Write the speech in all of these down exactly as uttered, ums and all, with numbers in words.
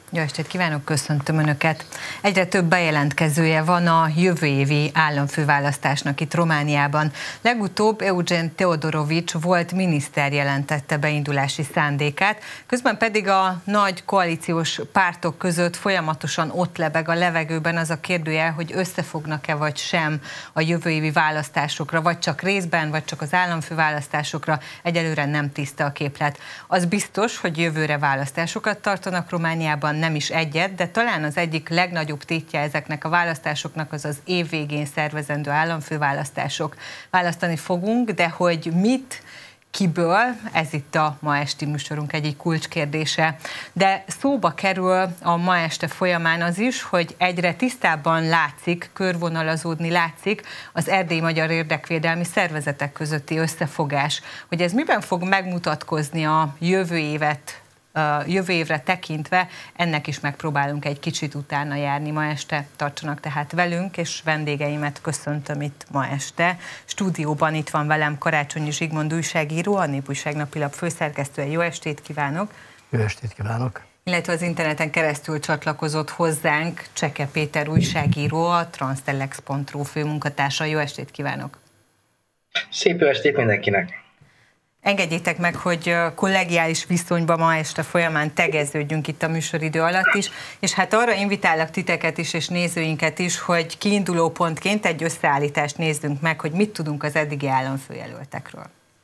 Jó estét kívánok, köszöntöm Önöket! Egyre több bejelentkezője van a jövő évi államfőválasztásnak itt Romániában. Legutóbb Eugen Teodorovics volt miniszter jelentette beindulási szándékát, közben pedig a nagy koalíciós pártok között folyamatosan ott lebeg a levegőben az a kérdője, hogy összefognak-e vagy sem a jövő évi választásokra, vagy csak részben, vagy csak az államfőválasztásokra. Egyelőre nem tiszta a képlet. Az biztos, hogy jövőre választásokat tartanak Romániában, nem is egyet, de talán az egyik legnagyobb tétje ezeknek a választásoknak az az év végén szervezendő államfőválasztások. Választani fogunk, de hogy mit, kiből, ez itt a ma esti műsorunk egyik kulcskérdése. De szóba kerül a ma este folyamán az is, hogy egyre tisztábban látszik, körvonalazódni látszik az erdélyi magyar érdekvédelmi szervezetek közötti összefogás. Hogy ez miben fog megmutatkozni a jövő évet, jövő évre tekintve, ennek is megpróbálunk egy kicsit utána járni ma este. Tartsanak tehát velünk, és vendégeimet köszöntöm itt ma este. Stúdióban itt van velem Karácsonyi Zsigmond újságíró, a Népújság napilap főszerkesztője. Jó estét kívánok! Jó estét kívánok! Illetve az interneten keresztül csatlakozott hozzánk Cseke Péter újságíró, a transtelex pont ru főmunkatársa. Jó estét kívánok! Szép jó estét mindenkinek! Engedjétek meg, hogy kollegiális viszonyban ma este folyamán tegeződjünk itt a műsoridő alatt is, és hát arra invitálok titeket is, és nézőinket is, hogy kiinduló pontként egy összeállítást nézzünk meg, hogy mit tudunk az eddigi államfőjelöltekről.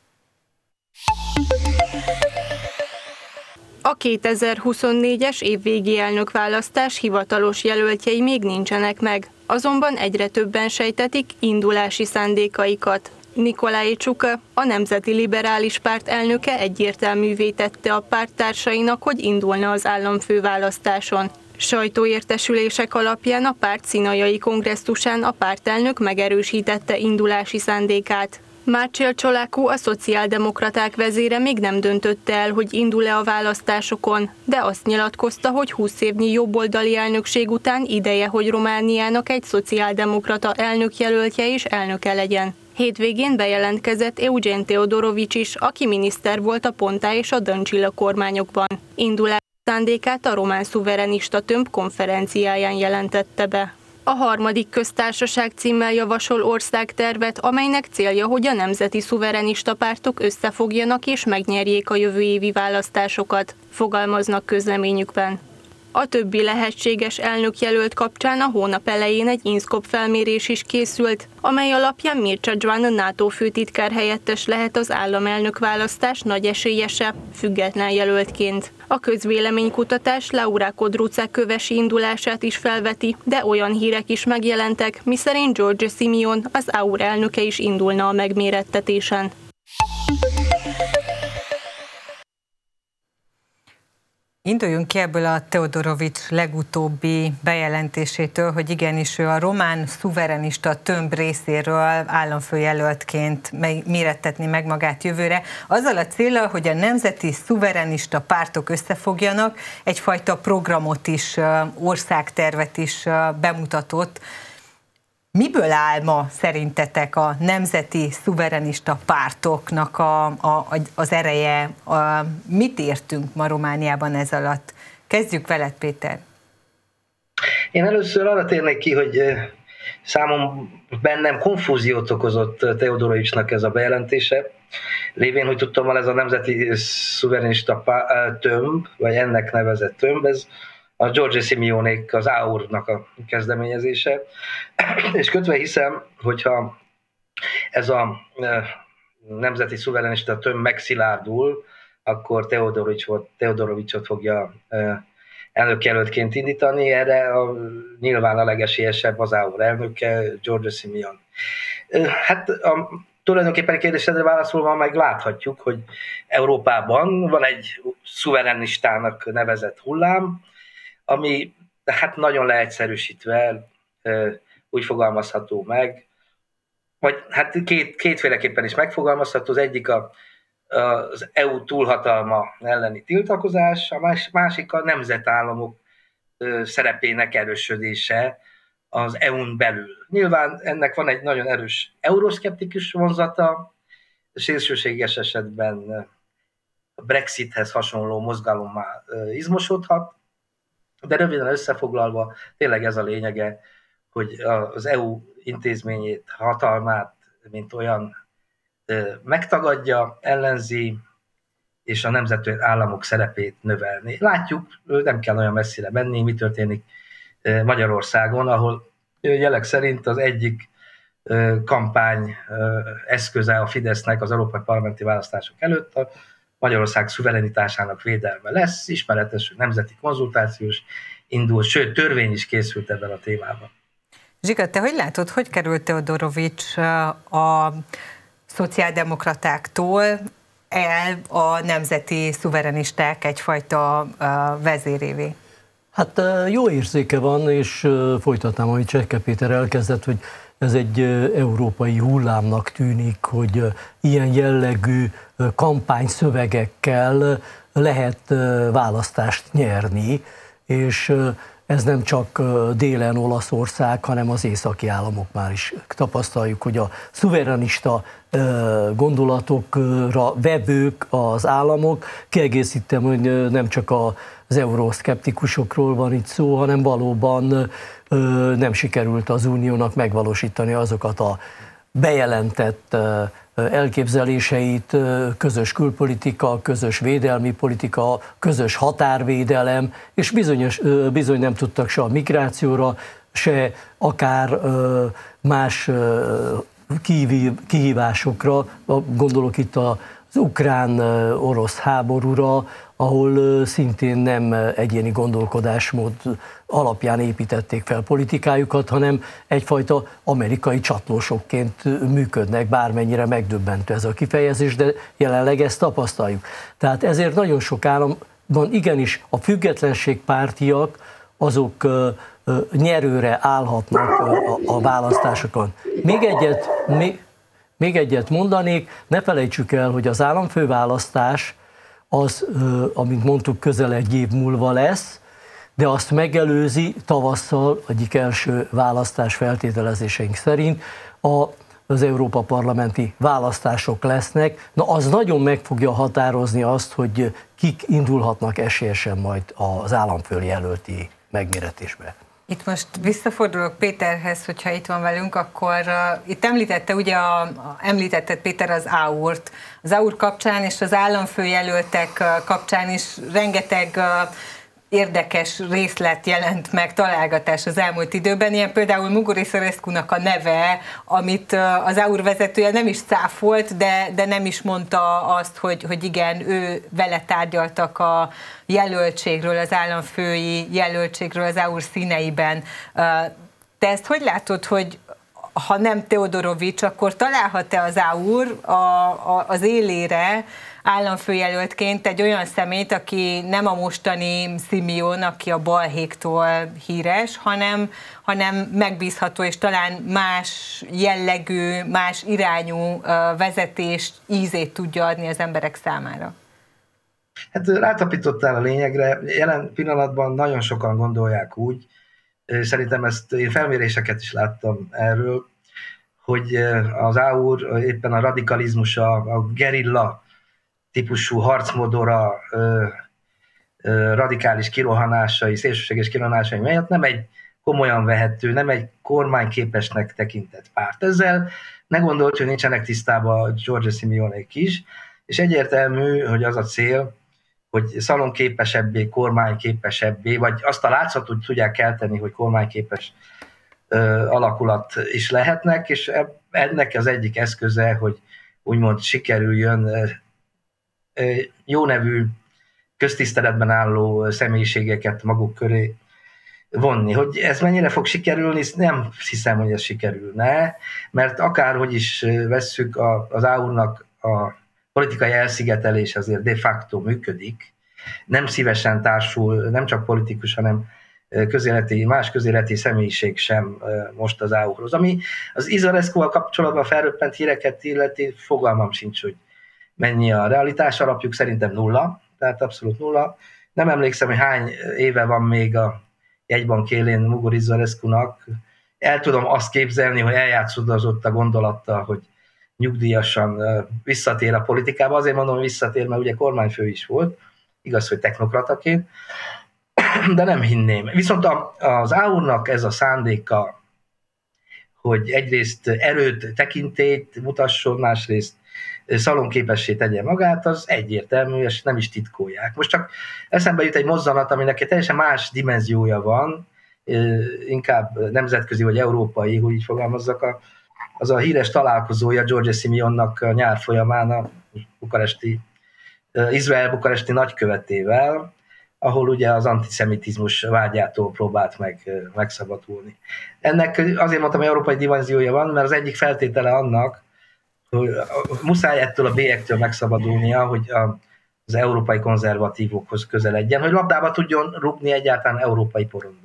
A kétezer-huszonnégyes évvégi elnökválasztás hivatalos jelöltjei még nincsenek meg, azonban egyre többen sejtetik indulási szándékaikat. Nicolae Ciucă, a Nemzeti Liberális Párt elnöke egyértelművé tette a párttársainak, hogy indulna az államfőválasztáson. Sajtóértesülések alapján a párt színajai kongresszusán a pártelnök megerősítette indulási szándékát. Márcsél Csolákó, a szociáldemokraták vezére még nem döntötte el, hogy indul-e a választásokon, de azt nyilatkozta, hogy húsz évnyi jobboldali elnökség után ideje, hogy Romániának egy szociáldemokrata elnökjelöltje és elnöke legyen. Hétvégén bejelentkezett Eugen Teodorovics is, aki miniszter volt a Ponta és a Dăncilă kormányokban. Indulási szándékát a román szuverenista tömb konferenciáján jelentette be. A harmadik köztársaság címmel javasol országtervet, amelynek célja, hogy a nemzeti szuverenista pártok összefogjanak és megnyerjék a jövő évi választásokat, fogalmaznak közleményükben. A többi lehetséges elnökjelölt kapcsán a hónap elején egy INSZKOP felmérés is készült, amely alapján Mircea Joana NATO főtitkár helyettes lehet az államelnök választás nagy esélyese, független jelöltként. A közvéleménykutatás Laura Codruța kövesi indulását is felveti, de olyan hírek is megjelentek, miszerint George Simion, az á u er elnöke is indulna a megmérettetésen. Induljunk ki ebből a Teodorovics legutóbbi bejelentésétől, hogy igenis ő a román szuverenista tömb részéről államfőjelöltként mérettetni meg magát jövőre, azzal a céllal, hogy a nemzeti szuverenista pártok összefogjanak, egyfajta programot is, országtervet is bemutatott. Miből áll ma szerintetek a nemzeti szuverenista pártoknak a, a, az ereje? A, mit értünk ma Romániában ez alatt? Kezdjük veled, Péter. Én először arra térnék ki, hogy számom bennem konfúziót okozott Teodorovicsnak ez a bejelentése. Lévén, hogy tudtam, ez a nemzeti szuverenista tömb, vagy ennek nevezett tömb, ez a George Simionék, az á u er-nak a kezdeményezése, és kötve hiszem, hogyha ez a nemzeti szuverenista tömb megszilárdul, akkor Teodorovicsot fogja elnökjelöltként indítani, erre a, nyilván a legesélyesebb az á u er elnöke, George Simion. Hát a, tulajdonképpen a kérdésedre válaszolva meg láthatjuk, hogy Európában van egy szuverenistának nevezett hullám, ami hát nagyon leegyszerűsítve úgy fogalmazható meg, vagy hát két, kétféleképpen is megfogalmazható, az egyik a, az é u túlhatalma elleni tiltakozás, a másik a nemzetállamok szerepének erősödése az é u-n belül. Nyilván ennek van egy nagyon erős euroszkeptikus vonzata, szélsőséges esetben a Brexithez hasonló mozgalommá izmosodhat, De röviden összefoglalva, tényleg ez a lényege, hogy az é u intézményét, hatalmát, mint olyan megtagadja, ellenzi, és a nemzeti államok szerepét növelni. Látjuk, nem kell olyan messzire menni, mi történik Magyarországon, ahol jelek szerint az egyik kampány eszköze a Fidesznek az európai parlamenti választások előtt a Magyarország szuverenitásának védelme lesz, ismeretes nemzeti konzultációs indul, sőt törvény is készült ebben a témában. Zsiga, te hogy látod, hogy került Teodorovics a szociáldemokratáktól el a nemzeti szuverenisták egyfajta vezérévé? Hát jó érzéke van, és folytatnám, amit Csekke Péter elkezdett, hogy ez egy európai hullámnak tűnik, hogy ilyen jellegű kampányszövegekkel lehet választást nyerni, és ez nem csak délen Olaszország, hanem az északi államoknál is tapasztaljuk, hogy a szuverenista gondolatokra vevők az államok. Kiegészítem, hogy nem csak az euroszkeptikusokról van itt szó, hanem valóban nem sikerült az uniónak megvalósítani azokat a bejelentett elképzeléseit, közös külpolitika, közös védelmi politika, közös határvédelem, és bizonyos, bizony nem tudtak se a migrációra, se akár más kihívásokra, gondolok itt az ukrán-orosz háborúra, ahol szintén nem egyéni gondolkodásmód alapján építették fel politikájukat, hanem egyfajta amerikai csatlósokként működnek, bármennyire megdöbbentő ez a kifejezés, de jelenleg ezt tapasztaljuk. Tehát ezért nagyon sok államban igenis a függetlenségpártiak azok nyerőre állhatnak a választásokon. Még egyet, még, még egyet mondanék, ne felejtsük el, hogy az államfőválasztás az, amint mondtuk, közel egy év múlva lesz, de azt megelőzi tavasszal egyik első választás feltételezéseink szerint a, az Európa parlamenti választások lesznek. Na, az nagyon meg fogja határozni azt, hogy kik indulhatnak esélyesen majd az államfőjelölti megméretésbe. Itt most visszafordulok Péterhez, hogyha itt van velünk, akkor uh, itt említette, ugye a, a, említetted Péter az á u-t. Az á u kapcsán és az államfőjelöltek uh, kapcsán is rengeteg uh, érdekes részlet jelent meg, találgatás az elmúlt időben, ilyen például Muguruza Rescunak a neve, amit az á u vezetője nem is cáfolt, de, de nem is mondta azt, hogy, hogy igen, ő vele tárgyaltak a jelöltségről, az államfői jelöltségről az á u színeiben. Te ezt hogy látod, hogy ha nem Teodorovics, akkor találhat-e az á u a, a, az élére államfőjelöltként egy olyan szemét, aki nem a mostani Simeon, aki a balhéktól híres, hanem, hanem megbízható és talán más jellegű, más irányú vezetést, ízét tudja adni az emberek számára? Hát rátapítottál a lényegre, jelen pillanatban nagyon sokan gondolják úgy, szerintem ezt én felméréseket is láttam erről, hogy az á u éppen a radikalizmusa, a gerilla típusú harcmodora, ö, ö, radikális kirohanásai, szélsőséges kirohanásai miatt nem egy komolyan vehető, nem egy kormányképesnek tekintett párt. Ezzel ne gondolt, hogy nincsenek tisztában Giorgia Simeonék is, és egyértelmű, hogy az a cél, hogy szalonképesebbé, kormányképesebbé, vagy azt a látszatot tudják kelteni, hogy kormányképes ö, alakulat is lehetnek, és ennek az egyik eszköze, hogy úgymond sikerüljön jó nevű, köztiszteletben álló személyiségeket maguk köré vonni. Hogy ez mennyire fog sikerülni, nem hiszem, hogy ez sikerülne, mert akárhogy is vesszük, az á u-nak a politikai elszigetelés azért de facto működik, nem szívesen társul, nem csak politikus, hanem közéleti, más közéleti személyiség sem most az á u-hoz. Ami az Izareszkóval kapcsolatban felröppent híreket illeti, fogalmam sincs, hogy mennyi a realitás alapjuk, szerintem nulla, tehát abszolút nulla. Nem emlékszem, hogy hány éve van még a jegybank élén Muguruza Rescunak. El tudom azt képzelni, hogy eljátszódott a gondolattal, hogy nyugdíjasan visszatér a politikába. Azért mondom, hogy visszatér, mert ugye kormányfő is volt, igaz, hogy technokrataként. de nem hinném. Viszont az á u-nak ez a szándéka, hogy egyrészt erőt, tekintélyt mutasson, másrészt szalonképessé tegye magát, az egyértelmű, és nem is titkolják. Most csak eszembe jut egy mozzanat, aminek egy teljesen más dimenziója van, inkább nemzetközi vagy európai, hogy így fogalmazzak, a, az a híres találkozója Giorgia Simeonnak a nyár folyamán a bukaresti, Izrael bukaresti nagykövetével, ahol ugye az antiszemitizmus vágyától próbált meg megszabadulni. Ennek azért mondtam, hogy európai dimenziója van, mert az egyik feltétele annak, hogy muszáj ettől a bélyektől megszabadulnia, hogy az európai konzervatívokhoz közeledjen, hogy labdába tudjon rúgni egyáltalán európai porondon.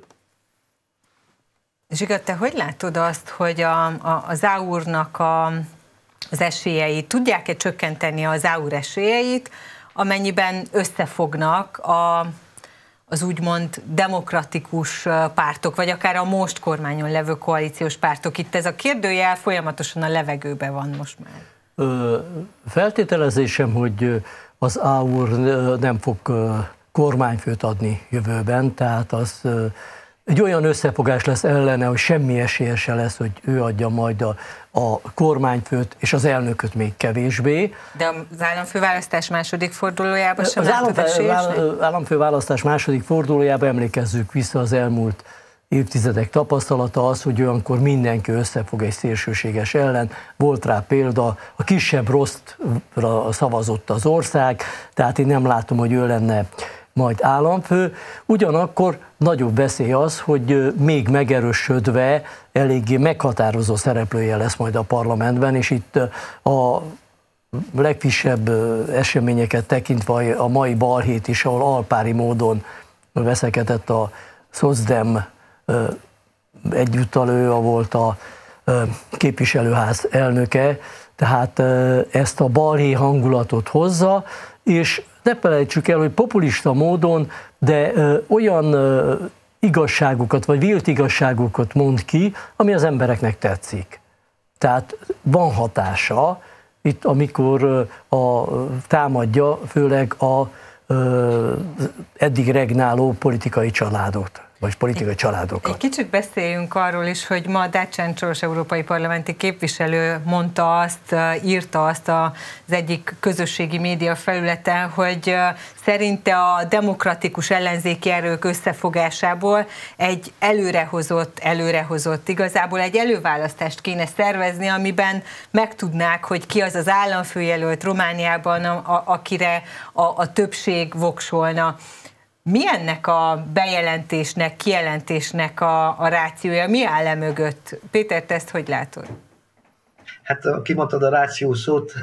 Zsiga, te hogy látod azt, hogy a, a, az á u-nak a, az esélyeit, tudják-e csökkenteni az á u esélyeit, amennyiben összefognak a, az úgymond demokratikus pártok, vagy akár a most kormányon levő koalíciós pártok? Itt ez a kérdőjel folyamatosan a levegőben van most már. Ö, feltételezésem, hogy az á u nem fog kormányfőt adni jövőben, tehát az egy olyan összefogás lesz ellene, hogy semmi esélye se lesz, hogy ő adja majd a, a kormányfőt, és az elnököt még kevésbé. De az államfőválasztás második fordulójában sem az látod esélyesnek? Az államfőválasztás második fordulójában emlékezzük vissza az elmúlt évtizedek tapasztalata az, hogy olyankor mindenki összefog egy szélsőséges ellen. Volt rá példa, a kisebb rosszra szavazott az ország, tehát én nem látom, hogy ő lenne majd államfő. Ugyanakkor nagyobb veszély az, hogy még megerősödve eléggé meghatározó szereplője lesz majd a parlamentben, és itt a legfrissebb eseményeket tekintve a mai balhét is, ahol alpári módon veszekedett a Szozdem egyúttal, ő volt a képviselőház elnöke, tehát ezt a balhé hangulatot hozza, és ne felejtsük el, hogy populista módon, de ö, olyan ö, igazságokat, vagy vélt igazságokat mond ki, ami az embereknek tetszik. Tehát van hatása, itt amikor ö, a, támadja főleg a ö, eddig regnáló politikai családot, vagy politikai családokat. Egy kicsit beszéljünk arról is, hogy ma Dacian Csoros európai parlamenti képviselő mondta azt, írta azt az egyik közösségi média felületen, hogy szerinte a demokratikus ellenzéki erők összefogásából egy előrehozott, előrehozott, igazából egy előválasztást kéne szervezni, amiben megtudnák, hogy ki az az államfőjelölt Romániában, a, a, akire a, a többség voksolna. Mi ennek a bejelentésnek, kijelentésnek a, a rációja? Mi áll e mögött? Péter, te ezt hogy látod? Hát kimondtad a ráció szót,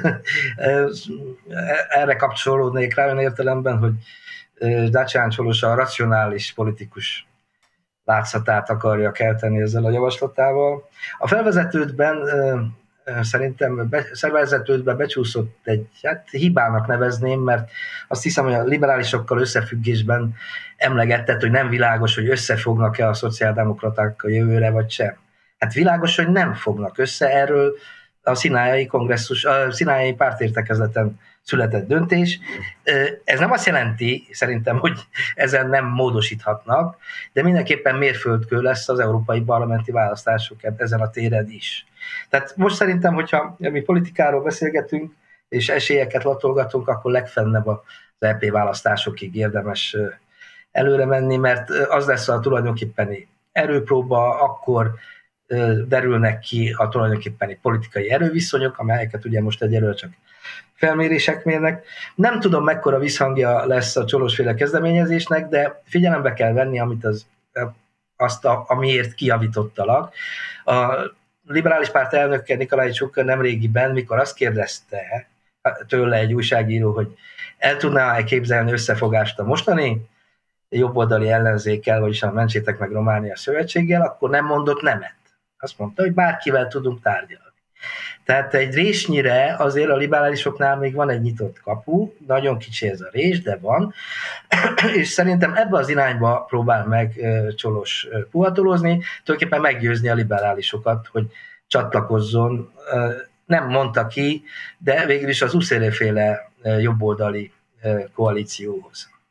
erre kapcsolódnék rá olyan értelemben, hogy Dacian Csoros a racionális politikus látszatát akarja kelteni ezzel a javaslatával. A felvezetődben szerintem szervezetődbe becsúszott egy, hát hibának nevezném, mert azt hiszem, hogy a liberálisokkal összefüggésben emlegetett, hogy nem világos, hogy összefognak-e a szociáldemokraták a jövőre, vagy sem. Hát világos, hogy nem fognak össze, erről a szinájai kongresszus, a szinájai pártértekezleten született döntés. Ez nem azt jelenti, szerintem, hogy ezen nem módosíthatnak, de mindenképpen mérföldkő lesz az európai parlamenti választások ezen a téren is. Tehát most szerintem, hogyha mi politikáról beszélgetünk, és esélyeket latolgatunk, akkor legfennebb az é pé választásokig érdemes előre menni, mert az lesz a tulajdonképpeni erőpróba, akkor derülnek ki a tulajdonképpeni politikai erőviszonyok, amelyeket ugye most egyelőre csak felmérések mérnek. Nem tudom, mekkora visszhangja lesz a Csorosféle kezdeményezésnek, de figyelembe kell venni, amit az, azt, a, amiért kijavítottalak. A liberális párt elnöke Nikolai Csuk nemrégiben, mikor azt kérdezte tőle egy újságíró, hogy el tudná-e képzelni összefogást a mostani jobboldali ellenzékkel, vagyis a Mentsétek meg Románia szövetséggel, akkor nem mondott nemet. Azt mondta, hogy bárkivel tudunk tárgyalni. Tehát egy résnyire azért a liberálisoknál még van egy nyitott kapu, nagyon kicsi ez a rés, de van, és szerintem ebbe az irányba próbál meg Csolos puhatolózni, tulajdonképpen meggyőzni a liberálisokat, hogy csatlakozzon, nem mondta ki, de végül is az Uszéré-féle jobboldali koalícióhoz.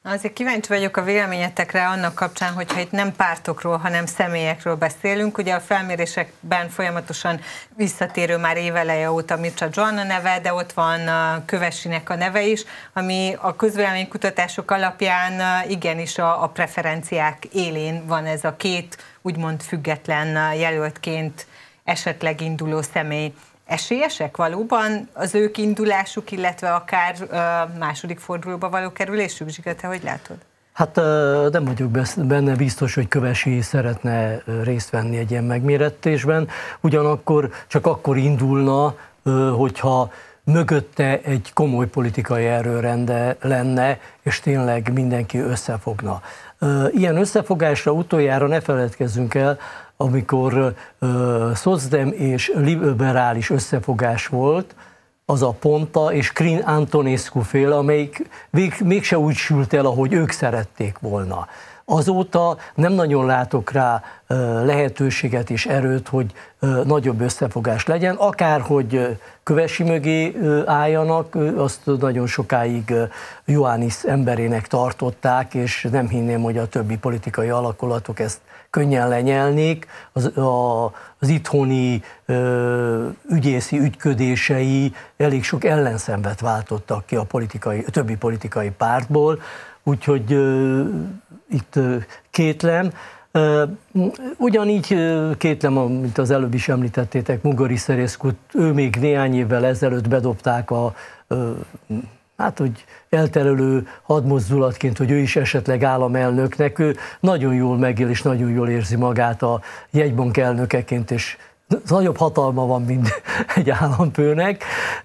Azért kíváncsi vagyok a véleményetekre annak kapcsán, hogyha itt nem pártokról, hanem személyekről beszélünk. Ugye a felmérésekben folyamatosan visszatérő már éveleje óta Mircea Joanna neve, de ott van Kövesinek a neve is, ami a közvéleménykutatások alapján igenis a, a preferenciák élén van ez a két úgymond független jelöltként esetleg induló személy. Esélyesek valóban az ők indulásuk, illetve akár második fordulóba való kerülésük? Zsiga, te hogy látod? Hát nem vagyok benne biztos, hogy Kövesi szeretne részt venni egy ilyen megmérettésben, ugyanakkor csak akkor indulna, hogyha mögötte egy komoly politikai erőrende lenne, és tényleg mindenki összefogna. Ilyen összefogásra utoljára ne feledkezzünk el, amikor uh, szocdem és liberális összefogás volt, az a Ponta és Crin Antonescu féle, amelyik még, mégse úgy sült el, ahogy ők szerették volna. Azóta nem nagyon látok rá uh, lehetőséget és erőt, hogy uh, nagyobb összefogás legyen, akárhogy Kövesi mögé uh, álljanak, uh, azt nagyon sokáig uh, Iohannis emberének tartották, és nem hinném, hogy a többi politikai alakulatok ezt könnyen lenyelnék, az, a, az itthoni ö, ügyészi ügyködései elég sok ellenszenvet váltottak ki a, politikai, a többi politikai pártból, úgyhogy ö, itt ö, kétlem. Ö, ugyanígy ö, kétlem, mint az előbb is említettétek, Mugaritsarescut, ő még néhány évvel ezelőtt bedobták a ö, hát, hogy elterelő hadmozdulatként, hogy ő is esetleg államelnöknek, ő nagyon jól megél és nagyon jól érzi magát a jegybank elnökeként, és nagyobb hatalma van, mint egy államfőnek,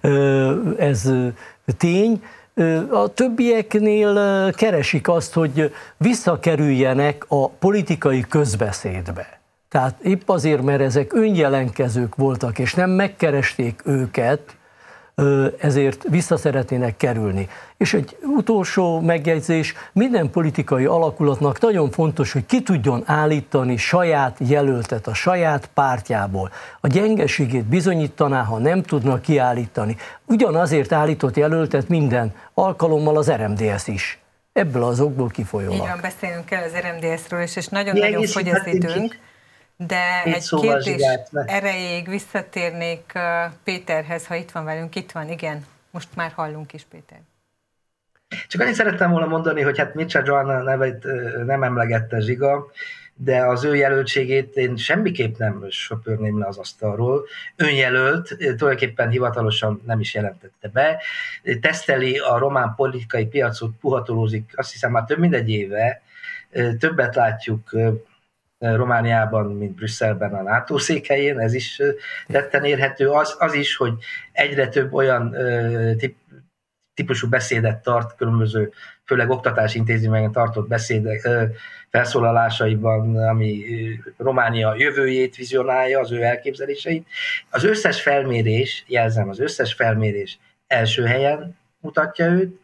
ez tény. A többieknél keresik azt, hogy visszakerüljenek a politikai közbeszédbe. Tehát épp azért, mert ezek önjelenkezők voltak, és nem megkeresték őket, ezért vissza szeretnének kerülni. És egy utolsó megjegyzés, minden politikai alakulatnak nagyon fontos, hogy ki tudjon állítani saját jelöltet a saját pártjából. A gyengeségét bizonyítaná, ha nem tudna kiállítani. Ugyanazért állított jelöltet minden alkalommal az er em dé es is. Ebből az okból kifolyólag. Így van, beszélünk el az er em dé es-ről is, és nagyon-nagyon fogy az időnk. De egy kérdés erejéig visszatérnék Péterhez, ha itt van velünk. Itt van, igen. Most már hallunk is, Péter. Csak annyit szerettem volna mondani, hogy hát Mircea Joanna nevét nem emlegette Zsiga, de az ő jelöltségét én semmiképp nem söpörném le az asztalról. Önjelölt, tulajdonképpen hivatalosan nem is jelentette be. Teszteli a román politikai piacot, puhatolózik, azt hiszem már több mint egy éve. Többet látjuk Romániában, mint Brüsszelben a NATO székhelyén, ez is tetten érhető. Az, az is, hogy egyre több olyan tip, típusú beszédet tart, különböző, főleg oktatási intézményeken tartott beszédek, felszólalásaiban, ami Románia jövőjét vizionálja, az ő elképzeléseit. Az összes felmérés, jelzem, az összes felmérés első helyen mutatja őt,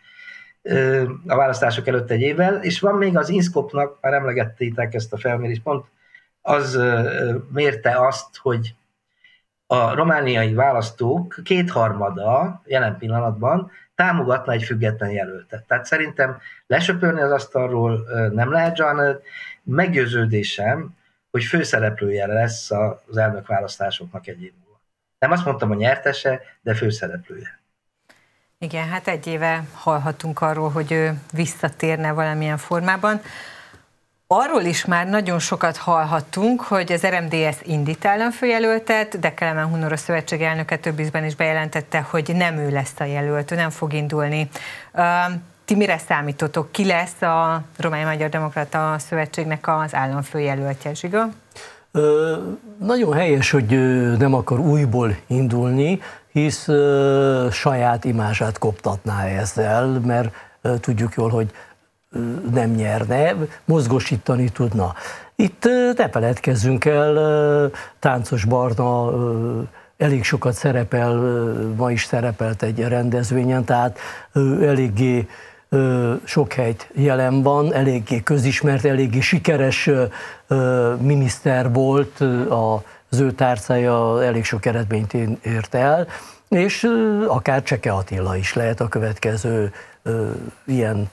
a választások előtt egy évvel, és van még az INSCOP-nak, már emlegettétek ezt a felmérést, pont az mérte azt, hogy a romániai választók kétharmada jelen pillanatban támogatna egy független jelöltet. Tehát szerintem lesöpörni az asztalról nem lehet, Joanna, meggyőződésem, hogy főszereplője lesz az elnökválasztásoknak egy év múlva. Nem azt mondtam, hogy nyertese, de főszereplője. Igen, hát egy éve hallhatunk arról, hogy ő visszatérne valamilyen formában. Arról is már nagyon sokat hallhattunk, hogy az er em dé es indít államfőjelöltet, de Kelemen Hunor, a szövetség elnöke több ízben is bejelentette, hogy nem ő lesz a jelölt, ő nem fog indulni. Ti mire számítotok? Ki lesz a Romániai Magyar Demokrata Szövetségnek az államfőjelöltje, Zsiga? Ö, nagyon helyes, hogy nem akar újból indulni, hisz ö, saját imázsát koptatná ezzel, mert ö, tudjuk jól, hogy ö, nem nyerne, mozgósítani tudna. Itt ö, ne feledkezzünk el, ö, Táncos Barna ö, elég sokat szerepel, ö, ma is szerepelt egy rendezvényen, tehát ö, eléggé ö, sok helyt jelen van, eléggé közismert, eléggé sikeres ö, ö, miniszter volt, ö, az ő tárcája elég sok eredményt ért el, és akár Cseke Attila is lehet a következő ö, ilyen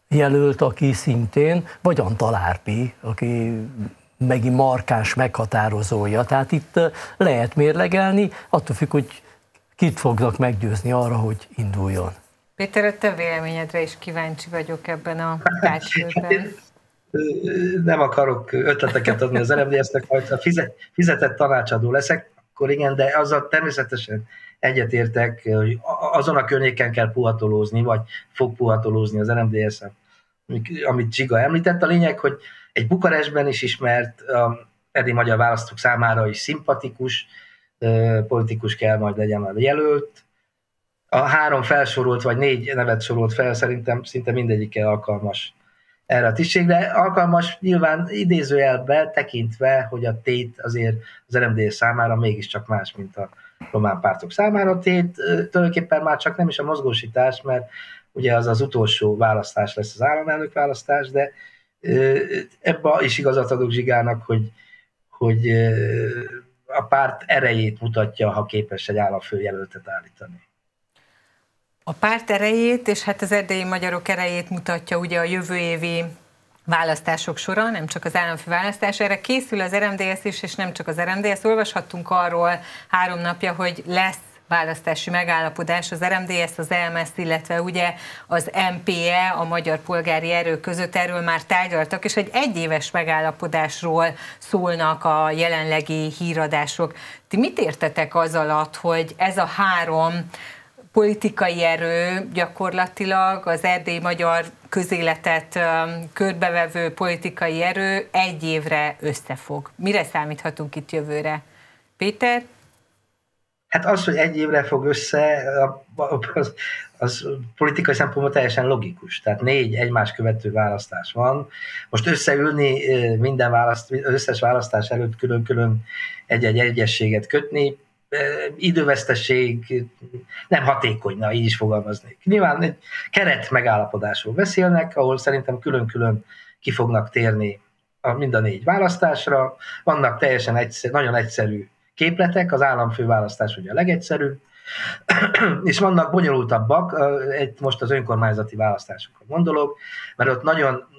jelölt, aki szintén, vagy Antal Árpi, aki megint markáns meghatározója. Tehát itt lehet mérlegelni, attól függ, hogy kit fognak meggyőzni arra, hogy induljon. Péter, a te véleményedre is kíváncsi vagyok ebben a társadalomban. Nem akarok ötleteket adni az er em dé es-nek, ha fizetett tanácsadó leszek, akkor igen, de azzal természetesen egyetértek, hogy azon a környéken kell puhatolózni, vagy fog puhatolózni az er em dé es-en, amit Zsiga említett. A lényeg, hogy egy Bukarestben is ismert, a erdélyi magyar választók számára is szimpatikus politikus kell majd legyen a jelölt. A három felsorolt, vagy négy nevet sorolt fel, szerintem szinte mindegyike alkalmas erre a tisztségre. Alkalmas nyilván idézőjelben tekintve, hogy a tét azért az er em dé es számára mégiscsak más, mint a román pártok számára. A tét tulajdonképpen már csak nem is a mozgósítás, mert ugye az az utolsó választás lesz, az államelnök választás, de ebben is igazat adok Zsigának, hogy, hogy a párt erejét mutatja, ha képes egy államfőjelöltet állítani. A párt erejét, és hát az erdélyi magyarok erejét mutatja ugye a jövő évi választások sora, nem csak az államfő választás. Erre készül az er em dé es is, és nem csak az er em dé es. Olvashattunk arról három napja, hogy lesz választási megállapodás az er em dé es, az é em es, illetve ugye az em pé e, a Magyar Polgári Erő között, erről már tárgyaltak, és egy egyéves megállapodásról szólnak a jelenlegi híradások. Ti mit értetek az alatt, hogy ez a három politikai erő gyakorlatilag az erdélyi magyar közéletet körbevevő politikai erő egy évre összefog? Mire számíthatunk itt jövőre? Péter? Hát az, hogy egy évre fog össze, az, az politikai szempontból teljesen logikus. Tehát négy egymás követő választás van. Most összeülni minden választ, összes választás előtt külön-külön egy-egy egyességet kötni, idővesztesség, nem hatékony, na így is fogalmaznék. Nyilván egy keret megállapodásról beszélnek, ahol szerintem külön-külön ki fognak térni a, mind a négy választásra. Vannak teljesen egyszer, nagyon egyszerű képletek, az államfőválasztás ugye a legegyszerűbb, és vannak bonyolultabbak, most az önkormányzati választásokra gondolok, mert ott nagyon,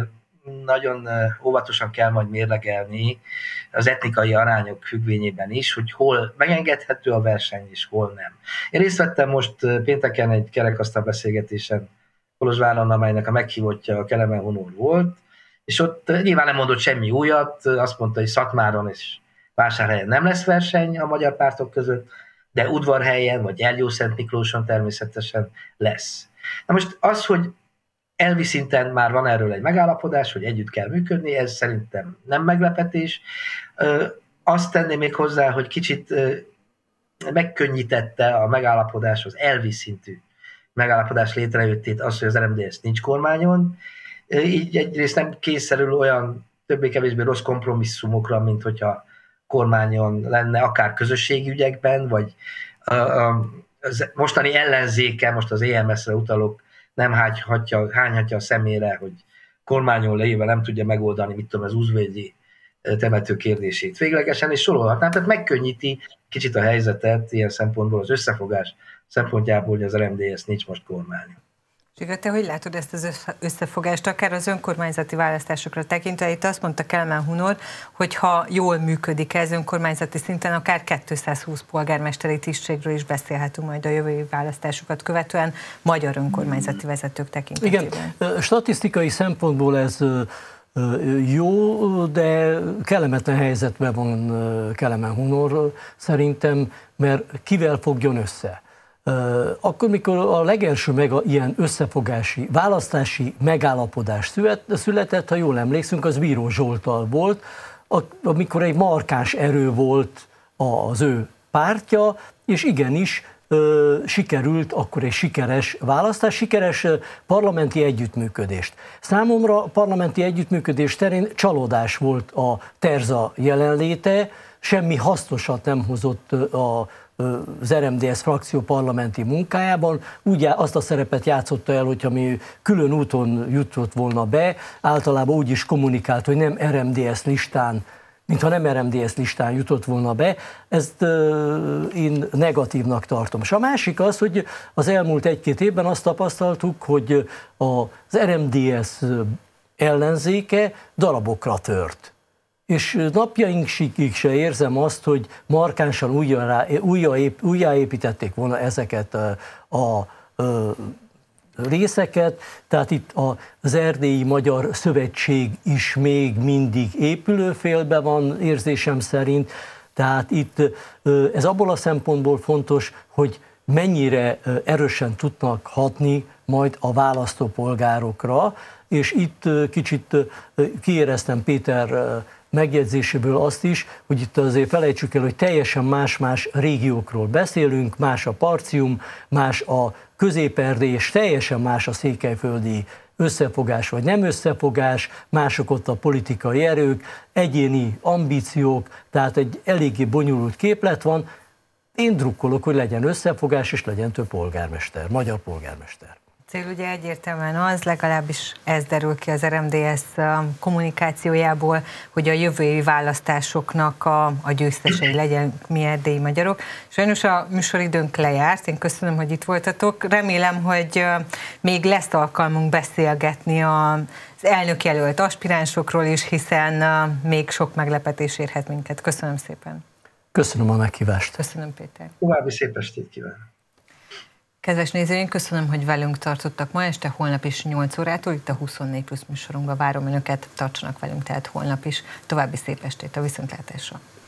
nagyon óvatosan kell majd mérlegelni az etnikai arányok függvényében is, hogy hol megengedhető a verseny, és hol nem. Én részt vettem most pénteken egy kerekasztal beszélgetésen Kolozsváron, amelynek a meghívottja a Kelemen Honor volt, és ott nyilván nem mondott semmi újat, azt mondta, hogy Szatmáron és Vásárhelyen nem lesz verseny a magyar pártok között, de Udvarhelyen vagy Gyergyószent Miklóson természetesen lesz. Na most az, hogy elvi szinten már van erről egy megállapodás, hogy együtt kell működni, ez szerintem nem meglepetés. Azt tenném még hozzá, hogy kicsit megkönnyítette a megállapodás, az elvi szintű megállapodás létrejöttét az, hogy az er em dé es nincs kormányon. Így egyrészt nem kényszerül olyan többé-kevésbé rossz kompromisszumokra, mint hogyha kormányon lenne, akár közösségi ügyekben, vagy az mostani ellenzéke, most az é em es-re utalok, nem hányhatja, hányhatja a szemére, hogy kormányon léve nem tudja megoldani, mit tudom, az Uzvédi temető kérdését véglegesen, és sorolhatnám, tehát megkönnyíti kicsit a helyzetet ilyen szempontból, az összefogás szempontjából, hogy az er em dé es nincs most kormányon. Zsiga, te hogy látod ezt az összefogást, akár az önkormányzati választásokra tekintve? Itt azt mondta Kelemen Hunor, hogy ha jól működik ez önkormányzati szinten, akár kétszázhúsz polgármesteri tisztségről is beszélhetünk majd a jövő évi választásokat követően magyar önkormányzati vezetők tekintetében. Igen, statisztikai szempontból ez jó, de kellemetlen helyzetben van Kelemen Hunor szerintem, mert kivel fogjon össze? Akkor, mikor a legelső meg a, ilyen összefogási, választási megállapodás született, ha jól emlékszünk, az Bíró Zsolttal volt, amikor egy markáns erő volt az ő pártja, és igenis sikerült akkor egy sikeres választás, sikeres parlamenti együttműködést. Számomra parlamenti együttműködés terén csalódás volt a Terza jelenléte, semmi hasznosat nem hozott a az er em dé es frakció parlamenti munkájában, ugye azt a szerepet játszotta el, hogyha mi külön úton jutott volna be, általában úgy is kommunikált, hogy nem er em dé es listán mintha nem er em dé es listán jutott volna be, ezt én negatívnak tartom. És a másik az, hogy az elmúlt egy-két évben azt tapasztaltuk, hogy az er em dé es ellenzéke darabokra tört. És napjainkig se érzem azt, hogy markánsan újjáépítették volna ezeket a, a, a részeket, tehát itt az Erdélyi Magyar Szövetség is még mindig épülőfélben van érzésem szerint, tehát itt ez abból a szempontból fontos, hogy mennyire erősen tudnak hatni majd a választópolgárokra, és itt kicsit kiéreztem Péter megjegyzéséből azt is, hogy itt azért felejtsük el, hogy teljesen más-más régiókról beszélünk, más a Parcium, más a Közép-Erdély, és teljesen más a székelyföldi összefogás vagy nem összefogás, mások ott a politikai erők, egyéni ambíciók, tehát egy eléggé bonyolult képlet van. Én drukkolok, hogy legyen összefogás, és legyen több polgármester, magyar polgármester. Cél ugye egyértelműen az, legalábbis ez derül ki az er em dé es kommunikációjából, hogy a jövő évi választásoknak a, a győztesei legyen mi erdélyi magyarok. Sajnos a műsoridőnk lejárt, én köszönöm, hogy itt voltatok. Remélem, hogy még lesz alkalmunk beszélgetni az elnökjelölt aspiránsokról is, hiszen még sok meglepetés érhet minket. Köszönöm szépen. Köszönöm a meghívást. Köszönöm, Péter. További szép estét kívánok. Kedves nézőink, köszönöm, hogy velünk tartottak ma este, holnap is nyolc órától, itt a huszonnégy plusz műsorunkban várom önöket, tartsanak velünk tehát holnap is. További szép estét, a viszontlátásra!